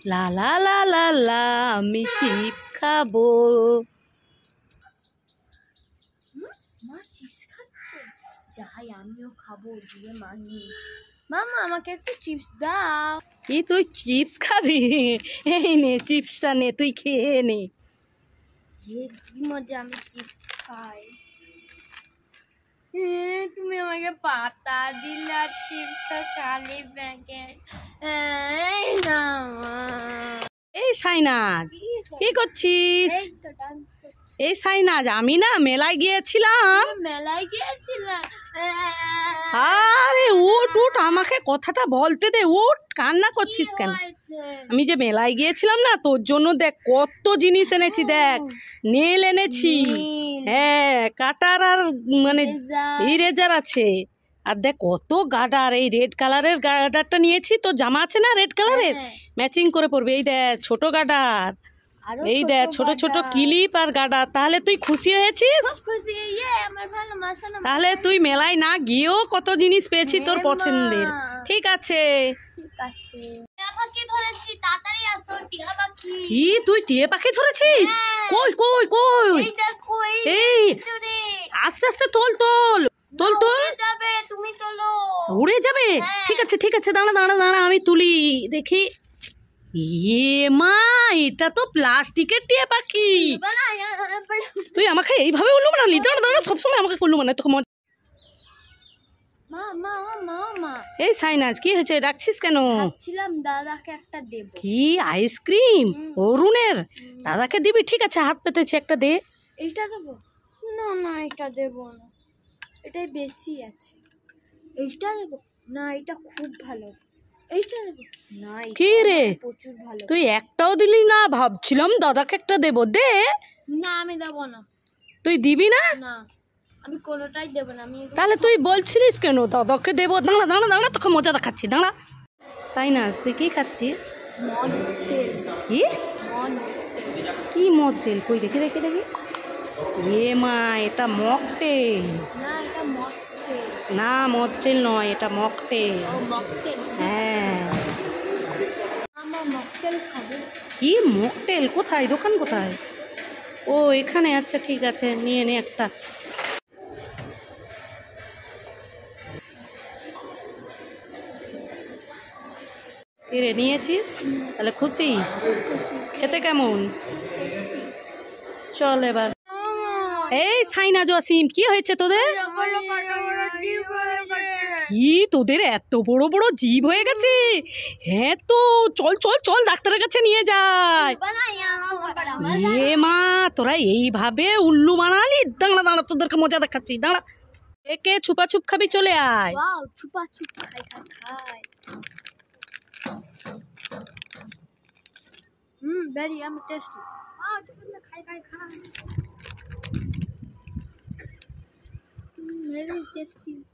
লা লা লা লা লা আমি চিপস খাবো। মা চিপস খাচ্ছে, যাই আমিও খাবো, দিয়ে মাগি মামা আমাকে একটু চিপস দাও। কি তুই চিপস খাবি? এই নে চিপসটা নে, তুই খেয়ে নে। কি মজা, আমি চিপস খাই। তুমি আমাকে পাতা দিলা, চিপসটা খালি প্যাকেট। এই সাইনাজ, কি করছিস? এই তো ডান্স করছি। এই সাইনাজ, আমি না মেলায় গিয়েছিলাম। মেলায় গিয়েছিলাম। আরে উঠ উঠ, আমাকে কথাটা বলতে দে। উঠ, কান্না করছিস কেন? আমি যে মেলায় গিয়েছিলাম না, তোর জন্য দেখ কত জিনিস এনেছি। দেখ, নেল এনেছি, হ্যাঁ, কাটার আর মানে ইরেজার আছে। আর দেখ কত গার্ডার, এই রেড কালারের গার্ডারটা নিয়েছি। তো জামা আছে না রেড কালারের, ম্যাচিং করে পরবি। এই দেখ ছোট গার্ডার, এই দেখ ছোট ছোট ক্লিপ আর গার্ডার। তাহলে তুই খুশি হয়েছিস? তাহলে তুই মেলায় না গিয়েও কত জিনিস পেয়েছি তোর পছন্দের। ঠিক আছে, কি তুই টিয়া পাখি ধরেছিস? কই কই কই? এই আস্তে আস্তে তোল তোল তোল তোল, তুমি তোলো, উড়ে যাবে। ঠিক আছে ঠিক আছে, দাঁড়া দাঁড়া দাঁড়া, আমি তুলি দেখি। মা, এটা তো প্লাস্টিকের টিয়া পাখি। তুই আমাকে এইভাবে উল্লু বানালি? দাঁড়া দাঁড়া, সবসময় আমাকে উল্লু বানাই তোকে। এই সাইনাজ, কি হয়েছে, ডাকছিস কেন? দাদাকে একটা দেব। কি আইসক্রিম অরুণের? দাদাকে দিবি? ঠিক আছে, হাত পেতেছে, একটা দে। এইটা দেবো? না না, এটা দেবো না, এটাই বেশি আছে। এইটা দেবো না, এটা খুব ভালো। এইটা দেবো না, কি রে প্রচুর ভালো। তুই একটাও দিলি না? ভাবছিলাম দাদাকে একটা দেবো। দে। না আমি দেবো না। তুই দিবি না? না আমি কোনোটাই দেবো না। আমি তাহলে তুই বলছিলিস কেন দাদাকে দেবো? দাঁড়া দাঁড়া দাঁড়া, তোকে মজা দেখাচ্ছি, দাঁড়া। সাইনাজ, তুই কি খাচ্ছিস? কি কি মকটেল? কই দেখি দেখি দেখি। মা, এটা মকটেল। না, এটা মকটেল। না মকটেল নয়, এটা মকটেল। ও মকটেল, হ্যাঁ। আমার মকটেল খাবো। কি মকটেল? কোথায় দোকান, কোথায়? ও এখানে, আচ্ছা ঠিক আছে, নিয়ে নে একটা। রে নিয়েছিস? তাহলে খুশি? খেতে কেমন? চল এবার। এই সাইনাজ, ওয়াসিম, কি হয়েছে তোদের? কি তোদের এত বড় বড় জীব হয়ে গেছে? হ্যাঁ তো চল চল চল, ডাক্তারের কাছে নিয়ে যায়। মা, তোরা এইভাবে উল্লু বানালি? দাঁড়া দাঁড়া, তোদেরকে মজা দেখাচ্ছি, দাঁড়া। একে ছুপা ছুপ খাবি, চলে আয়। ছুপা ছুপ খাই খাই। very yummy tasty. খাই খাই খাই। very tasty.